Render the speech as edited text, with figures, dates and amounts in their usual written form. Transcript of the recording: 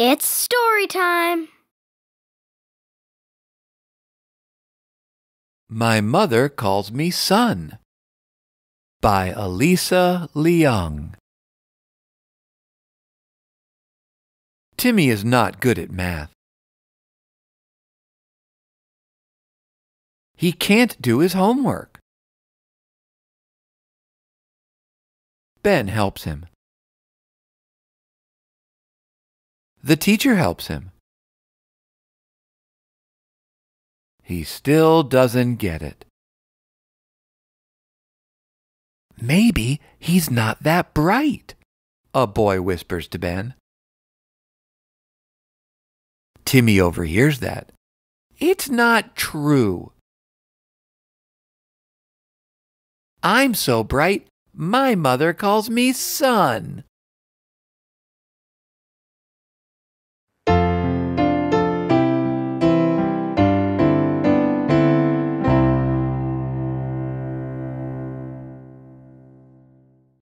It's story time. My Mother Calls Me Son by Alyssa Liang. Timmy is not good at math. He can't do his homework. Ben helps him. The teacher helps him. He still doesn't get it. Maybe he's not that bright, a boy whispers to Ben. Timmy overhears that. It's not true. I'm so bright, my mother calls me son.